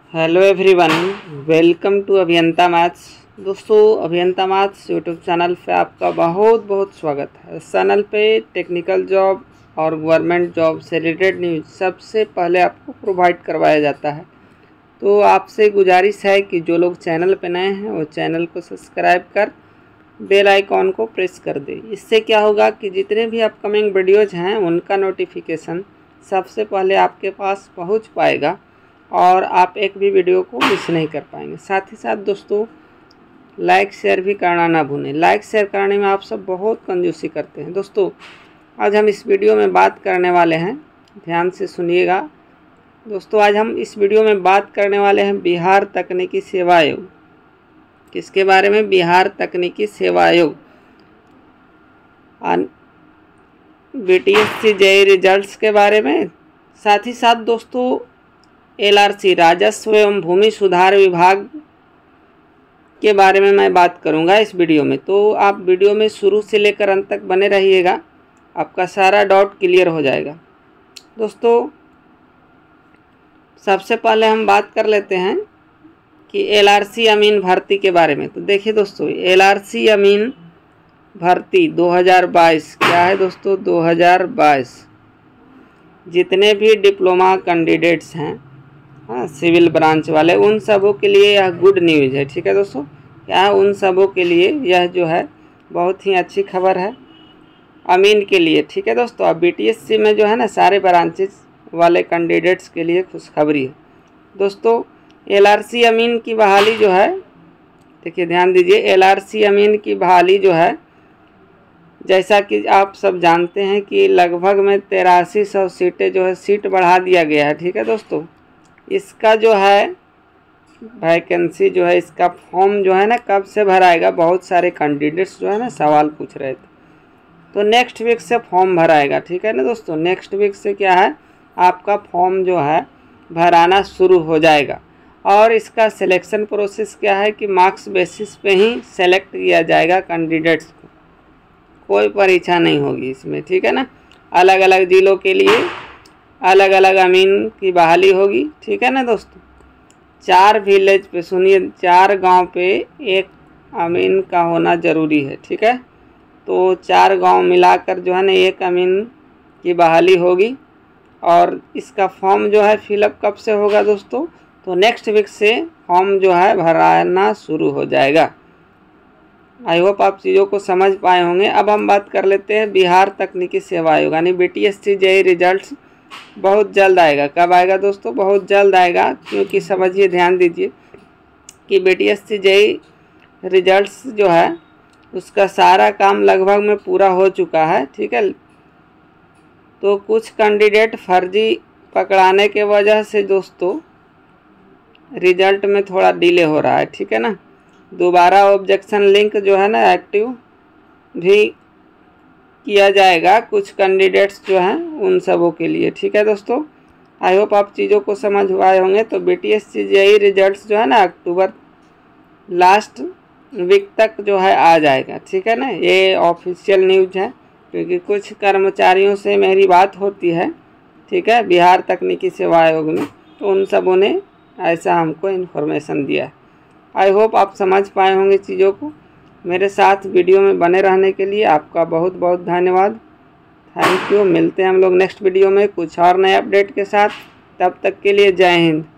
Hello everyone, welcome to Abhiyanta maths. दोस्तों, Abhiyanta maths YouTube channel पे आपका बहुत बहुत स्वागत है। इस चैनल पे टेक्निकल जॉब और गवर्नमेंट जॉब से रिलेटेड न्यूज़ सबसे पहले आपको प्रोवाइड करवाया जाता है। तो आपसे गुजारिश है कि जो लोग चैनल पे नए हैं वो चैनल को सब्सक्राइब कर बेल आइकॉन को प्रेस कर दे। इससे क्या होगा कि जितने भी अपकमिंग वीडियोज़ हैं उनका नोटिफिकेशन सबसे पहले आपके पास पहुंच पाएगा और आप एक भी वीडियो को मिस नहीं कर पाएंगे। साथ ही साथ दोस्तों, लाइक शेयर भी करना ना भूलें। लाइक शेयर करने में आप सब बहुत कंजूसी करते हैं। दोस्तों, आज हम इस वीडियो में बात करने वाले हैं, ध्यान से सुनिएगा दोस्तों। आज हम इस वीडियो में बात करने वाले हैं बिहार तकनीकी सेवा आयोग। किसके बारे में? बिहार तकनीकी सेवा आयोग, BTSC जेईई रिजल्ट्स के बारे में। साथ ही साथ दोस्तों, LRC राजस्व एवं भूमि सुधार विभाग के बारे में मैं बात करूंगा इस वीडियो में। तो आप वीडियो में शुरू से लेकर अंत तक बने रहिएगा, आपका सारा डाउट क्लियर हो जाएगा। दोस्तों, सबसे पहले हम बात कर लेते हैं कि LRC अमीन भर्ती के बारे में। तो देखिए दोस्तों, LRC अमीन भर्ती 2022 क्या है दोस्तों? 2022 जितने भी डिप्लोमा कैंडिडेट्स हैं, हाँ, सिविल ब्रांच वाले, उन सबों के लिए यह गुड न्यूज़ है। ठीक है दोस्तों, क्या है? उन सबों के लिए यह जो है बहुत ही अच्छी खबर है अमीन के लिए। ठीक है दोस्तों, अब BTSC में जो है ना सारे ब्रांचेस वाले कैंडिडेट्स के लिए खुशखबरी है। दोस्तों, LRC अमीन की बहाली जो है, देखिए ध्यान दीजिए, LRC अमीन की बहाली जो है, जैसा कि आप सब जानते हैं कि लगभग में 8300 सीटें जो है सीट बढ़ा दिया गया है। ठीक है दोस्तों, इसका जो है वैकेंसी जो है, इसका फॉर्म जो है ना कब से भराएगा, बहुत सारे कैंडिडेट्स जो है ना सवाल पूछ रहे थे। तो नेक्स्ट वीक से फॉर्म भराएगा। ठीक है ना दोस्तों, नेक्स्ट वीक से क्या है, आपका फॉर्म जो है भराना शुरू हो जाएगा। और इसका सिलेक्शन प्रोसेस क्या है कि मार्क्स बेसिस पे ही सेलेक्ट किया जाएगा कैंडिडेट्स को, कोई परीक्षा नहीं होगी इसमें। ठीक है ना, अलग अलग जिलों के लिए अलग अलग अमीन की बहाली होगी। ठीक है ना दोस्तों, 4 विलेज पे, सुनिए, 4 गांव पे एक अमीन का होना ज़रूरी है। ठीक है, तो 4 गांव मिलाकर जो है ना एक अमीन की बहाली होगी। और इसका फॉर्म जो है फिलअप कब से होगा दोस्तों? तो नेक्स्ट वीक से फॉर्म जो है भराना शुरू हो जाएगा। आई होप आप चीज़ों को समझ पाए होंगे। अब हम बात कर लेते हैं बिहार तकनीकी सेवा आयोग यानी BTSC जेईई रिजल्ट्स बहुत जल्द आएगा। कब आएगा दोस्तों? बहुत जल्द आएगा, क्योंकि समझिए, ध्यान दीजिए कि BTSC जेईई रिजल्ट्स जो है उसका सारा काम लगभग में पूरा हो चुका है। ठीक है, तो कुछ कैंडिडेट फर्जी पकड़ाने के वजह से दोस्तों रिजल्ट में थोड़ा डिले हो रहा है। ठीक है ना, दोबारा ऑब्जेक्शन लिंक जो है ना एक्टिव भी किया जाएगा कुछ कैंडिडेट्स जो हैं उन सबों के लिए। ठीक है दोस्तों, आई होप आप चीज़ों को समझ पाए होंगे। तो BTSC जेईई रिजल्ट्स जो है ना अक्टूबर लास्ट वीक तक जो है आ जाएगा। ठीक है ना, ये ऑफिशियल न्यूज़ है, क्योंकि कुछ कर्मचारियों से मेरी बात होती है, ठीक है, बिहार तकनीकी सेवा आयोग में, तो उन सबों ने ऐसा हमको इन्फॉर्मेशन दिया है। आई होप आप समझ पाए होंगे चीज़ों को। मेरे साथ वीडियो में बने रहने के लिए आपका बहुत बहुत धन्यवाद। Thank you. मिलते हैं हम लोग नेक्स्ट वीडियो में कुछ और नए अपडेट के साथ। तब तक के लिए जय हिंद।